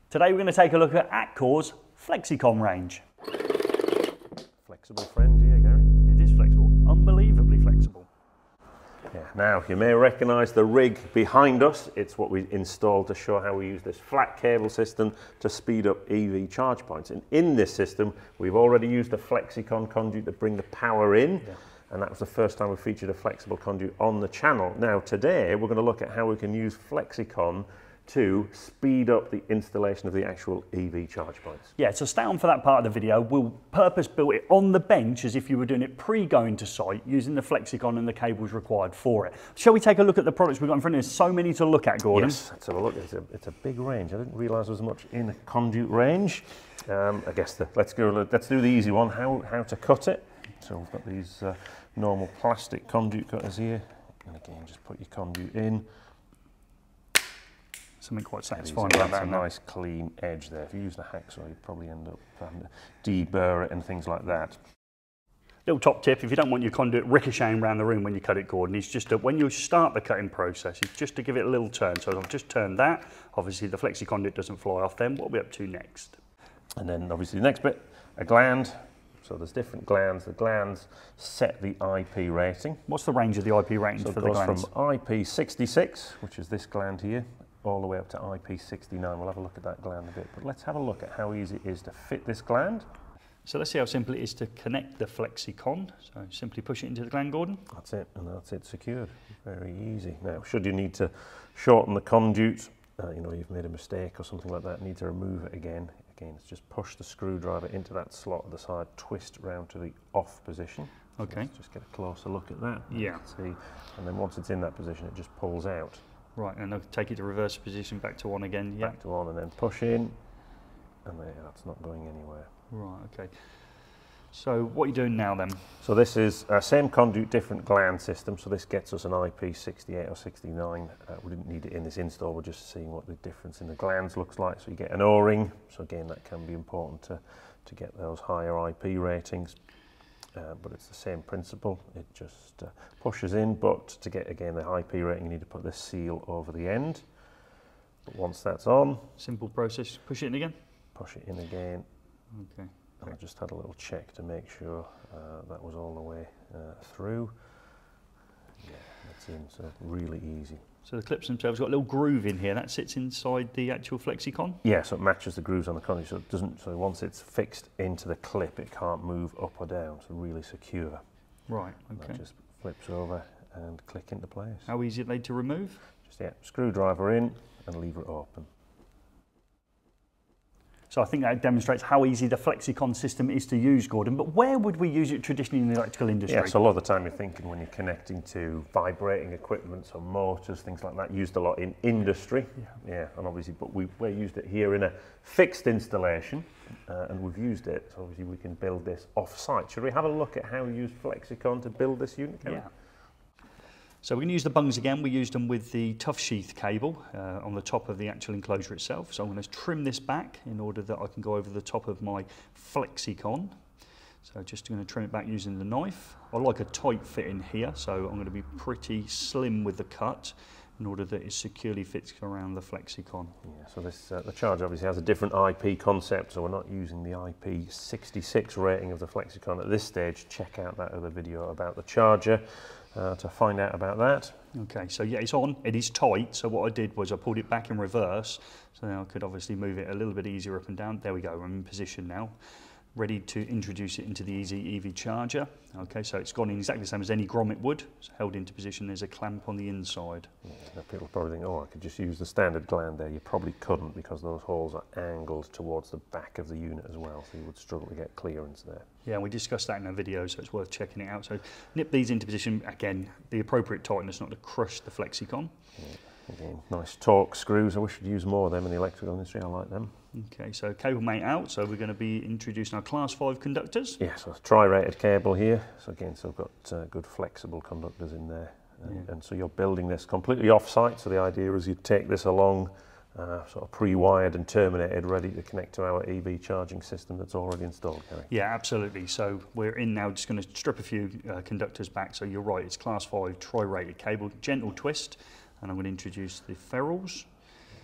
Today we're going to take a look at Atcor's Flexicon range. Flexible friend, yeah, Gary. It is flexible, unbelievably flexible. Yeah. Now, you may recognise the rig behind us. It's what we installed to show how we use this flat cable system to speed up EV charge points. And in this system, we've already used the Flexicon conduit to bring the power in. Yeah. And that was the first time we featured a flexible conduit on the channel. Now, today, we're going to look at how we can use Flexicon to speed up the installation of the actual EV charge points. Yeah, so stay on for that part of the video. We'll purpose build it on the bench as if you were doing it pre-going to site using the Flexicon and the cables required for it. Shall we take a look at the products we've got in front of us? There's so many to look at, Gordon. Yes, let's have a look. It's a big range. I didn't realise there was much in the conduit range. I guess let's do the easy one, how to cut it. So we've got these normal plastic conduit cutters here. And again, just put your conduit in. Something quite satisfying about that. A nice clean edge there. If you use the hacksaw, you'd probably end up having to deburr it and things like that. Little top tip, if you don't want your conduit ricocheting around the room when you cut it, Gordon, is just when you start the cutting process, is just to give it a little turn. So I've just turned that. Obviously the Flexi conduit doesn't fly off then. What are we up to next? And then obviously the next bit, a gland. So there's different glands. The glands set the IP rating. What's the range of the IP rating for the glands? From IP66, which is this gland here, all the way up to IP69. We'll have a look at that gland a bit, but let's have a look at how easy it is to fit this gland. So let's see how simple it is to connect the Flexicon. So simply push it into the gland, Gordon. That's it, and that's it secured. Very easy. Now, should you need to shorten the conduit, you know, you've made a mistake or something like that, need to remove it again. Again, it's just push the screwdriver into that slot at the side, twist round to the off position. Okay. So let's just get a closer look at that. Yeah. See, and then once it's in that position, it just pulls out. Right, and I'll take it to reverse position, back to on again. Yeah. Back to on, and then push in, and there, that's not going anywhere. Right, okay. So what are you doing now then? So this is same conduit, different gland system. So this gets us an IP68 or 69. We didn't need it in this install. We're just seeing what the difference in the glands looks like. So you get an O-ring. So again, that can be important to get those higher IP ratings. But it's the same principle. It just pushes in, but to get again the IP rating, you need to put this seal over the end. But once that's on, simple process. Push it in again. Push it in again. Okay. And I just had a little check to make sure that was all the way through. Yeah, that's in. So really easy. So the clips themselves got a little groove in here that sits inside the actual Flexicon? Yeah, so it matches the grooves on the conduit, so it doesn't. So once it's fixed into the clip, it can't move up or down. So really secure. Right. Okay. That just flips over and click into place. How easy are they to remove? Just screwdriver in and lever it open. So I think that demonstrates how easy the Flexicon system is to use, Gordon. But where would we use it traditionally in the electrical industry? Yeah, so a lot of the time you're thinking when you're connecting to vibrating equipment, so motors, things like that, used a lot in industry. Yeah, and obviously, but we used it here in a fixed installation, and we've used it. So obviously, we can build this off-site. Should we have a look at how we use Flexicon to build this unit, Kevin? Yeah. So we're going to use the bungs again. We used them with the tough sheath cable on the top of the actual enclosure itself. So I'm going to trim this back in order that I can go over the top of my Flexicon. So just going to trim it back using the knife. I like a tight fit in here, so I'm going to be pretty slim with the cut in order that it securely fits around the Flexicon. Yeah, so this the charger obviously has a different IP concept, so we're not using the IP66 rating of the Flexicon at this stage. Check out that other video about the charger to find out about that. Okay, so yeah, it's on, it is tight, so what I did was I pulled it back in reverse, so now I could obviously move it a little bit easier up and down. There we go, I'm in position now. Ready to introduce it into the Easee EV charger. Okay, so it's gone in exactly the same as any grommet would. It's held into position. There's a clamp on the inside. Yeah, now people probably think, oh, I could just use the standard gland there. You probably couldn't because those holes are angled towards the back of the unit as well, so you would struggle to get clearance there. Yeah, we discussed that in a video, so it's worth checking it out. So nip these into position, again, the appropriate tightness, not to crush the Flexicon. Yeah. Again, nice torque screws. I wish we'd use more of them in the electrical industry. I like them. Okay, so cable mate out. So we're going to be introducing our class 5 conductors. Yeah, so tri-rated cable here. So again, so I've got good flexible conductors in there. And so you're building this completely off-site. So the idea is you take this along, sort of pre-wired and terminated, ready to connect to our EV charging system that's already installed, Gary. Yeah, absolutely. So we're in now, just going to strip a few conductors back. So you're right, it's class 5 tri-rated cable, gentle twist. And I'm going to introduce the ferrules.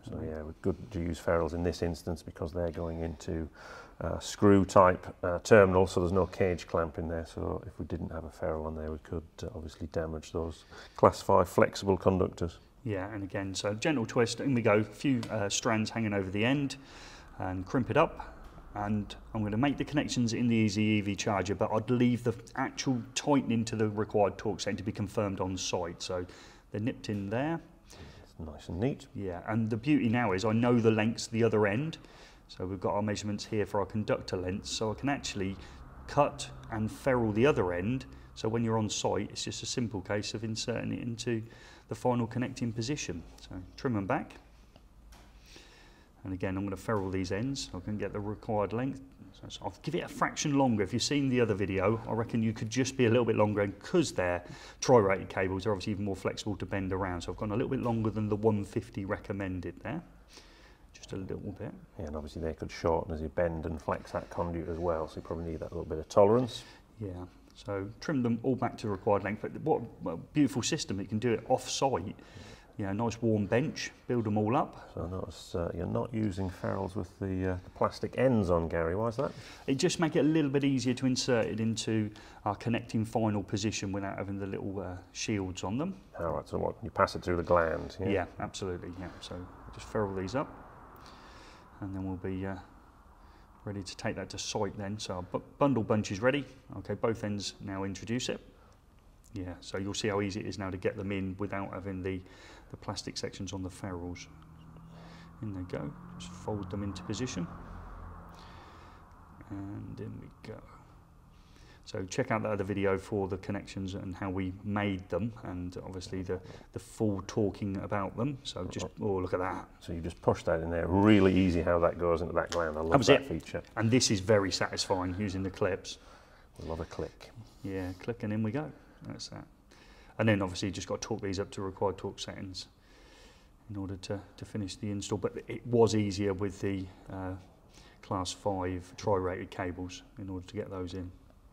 So yeah, we're good to use ferrules in this instance because they're going into screw type terminal, so there's no cage clamp in there. So if we didn't have a ferrule on there, we could obviously damage those Class 5 flexible conductors. Yeah, and again, so gentle twist, in we go, a few strands hanging over the end, and crimp it up. And I'm going to make the connections in the Easee EV charger, but I'd leave the actual tightening to the required torque setting to be confirmed on site. So they're nipped in there. It's nice and neat. Yeah, and the beauty now is I know the lengths of the other end. So we've got our measurements here for our conductor lengths, so I can actually cut and ferrule the other end. So when you're on site, it's just a simple case of inserting it into the final connecting position. So trim them back. And again, I'm going to ferrule these ends so I can get the required length. So I'll give it a fraction longer. If you've seen the other video, I reckon you could just be a little bit longer, and because they're tri-rated cables, they're obviously even more flexible to bend around. So I've gone a little bit longer than the 150 recommended there. Just a little bit. Yeah, and obviously they could shorten as you bend and flex that conduit as well, so you probably need that little bit of tolerance. Yeah, so trim them all back to the required length. But what a beautiful system, you can do it off-site. Yeah, nice warm bench, build them all up. So notice you're not using ferrules with the plastic ends on, Gary. Why is that? It just makes it a little bit easier to insert it into our connecting final position without having the little shields on them. All right, so what, you pass it through the gland? Yeah, absolutely, yeah. So just ferrule these up, and then we'll be ready to take that to site then. So our bundle bunch is ready. Okay, both ends now introduce it. Yeah, so you'll see how easy it is now to get them in without having the plastic sections on the ferrules. In they go, just fold them into position. And in we go. So check out the other video for the connections and how we made them, and obviously the full talking about them. So just, oh, look at that. So you just push that in there, really easy how that goes into that gland. I love that feature. And this is very satisfying using the clips. We love a click. Yeah, click and in we go. That's that. And then obviously you just got to torque these up to required torque settings in order to finish the install. But it was easier with the Class 5 tri-rated cables in order to get those in.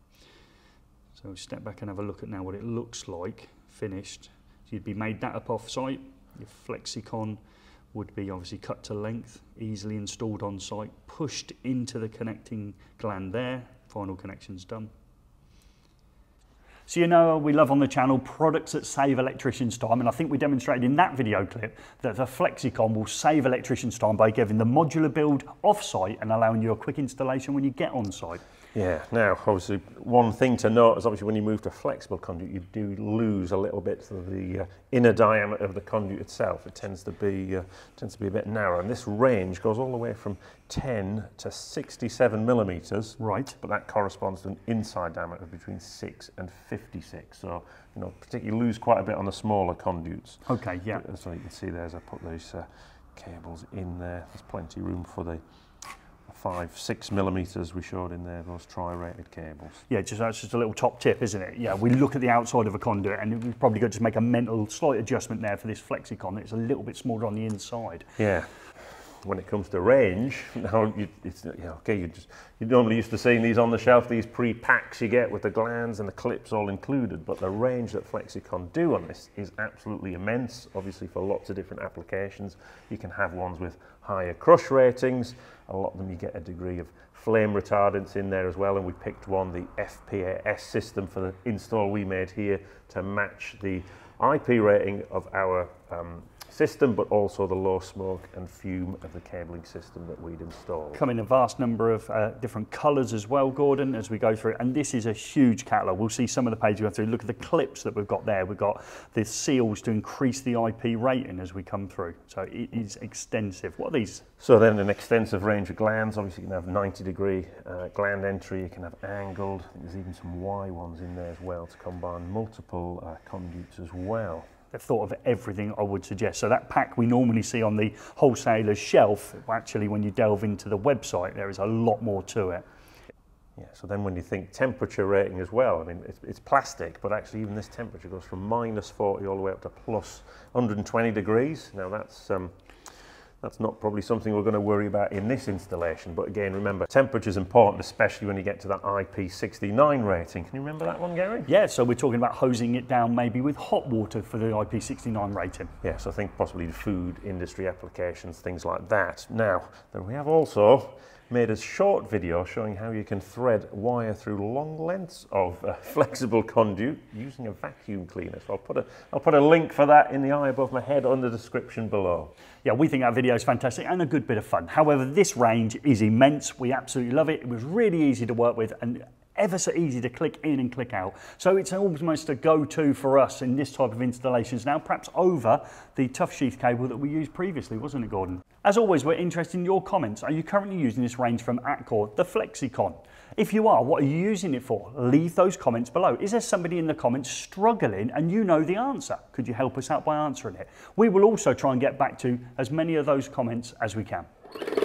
So step back and have a look at now what it looks like finished. So you'd be made that up off site. Your Flexicon would be obviously cut to length, easily installed on site, pushed into the connecting gland there. Final connection's done. So you know we love on the channel products that save electricians time, and I think we demonstrated in that video clip that the Flexicon will save electricians time by giving the modular build off-site and allowing you a quick installation when you get on site. Yeah, now obviously one thing to note is obviously when you move to flexible conduit you do lose a little bit of the inner diameter of the conduit itself. It tends to be a bit narrow, and this range goes all the way from 10 to 67 millimeters. Right. But that corresponds to an inside diameter between 6 and 56. So you know, particularly lose quite a bit on the smaller conduits. Okay, yeah. So you can see there as I put those cables in there, there's plenty of room for the 5-6 millimeters we showed in there, those tri-rated cables. Yeah, that's just a little top tip, isn't it? Yeah, we look at the outside of a conduit and we've probably got to make a mental slight adjustment there for this Flexicon. It's a little bit smaller on the inside. Yeah. When it comes to range, now you're normally used to seeing these on the shelf, these pre-packs you get with the glands and the clips all included, but the range that Flexicon do on this is absolutely immense, obviously for lots of different applications. You can have ones with higher crush ratings, a lot of them you get a degree of flame retardants in there as well, and we picked one, the FPAS system for the install we made here to match the IP rating of our system, but also the low smoke and fume of the cabling system that we'd installed. Come in a vast number of different colours as well, Gordon, as we go through, and this is a huge catalogue. We'll see some of the pages we go through. Look at the clips that we've got there. We've got the seals to increase the IP rating as we come through. So it is extensive. What are these? So then an extensive range of glands. Obviously you can have 90-degree gland entry, you can have angled. I think there's even some Y ones in there as well to combine multiple conduits as well. They've thought of everything I would suggest. So that pack we normally see on the wholesaler's shelf, actually when you delve into the website, there is a lot more to it. Yeah, so then when you think temperature rating as well, I mean, it's plastic, but actually even this temperature goes from -40 all the way up to plus 120 degrees. Now that's That's not probably something we're going to worry about in this installation, but again, remember, temperature is important, especially when you get to that IP69 rating. Can you remember that one, Gary? Yeah, so we're talking about hosing it down maybe with hot water for the IP69 rating. Yes, I think possibly food industry applications, things like that. Now, then we have also made a short video showing how you can thread wire through long lengths of flexible conduit using a vacuum cleaner. So I'll put a link for that in the eye above my head on the description below. Yeah, we think that video is fantastic and a good bit of fun. However, this range is immense. We absolutely love it. It was really easy to work with and ever so easy to click in and click out. So it's almost a go-to for us in this type of installations now, perhaps over the tough sheath cable that we used previously, wasn't it, Gordon? As always, we're interested in your comments. Are you currently using this range from Atcor, the Flexicon? If you are, what are you using it for? Leave those comments below. Is there somebody in the comments struggling and you know the answer? Could you help us out by answering it? We will also try and get back to as many of those comments as we can.